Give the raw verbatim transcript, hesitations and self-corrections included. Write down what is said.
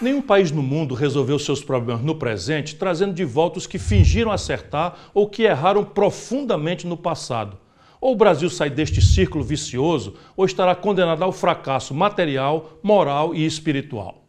Nenhum país no mundo resolveu seus problemas no presente trazendo de volta os que fingiram acertar ou que erraram profundamente no passado. Ou o Brasil sai deste círculo vicioso ou estará condenado ao fracasso material, moral e espiritual.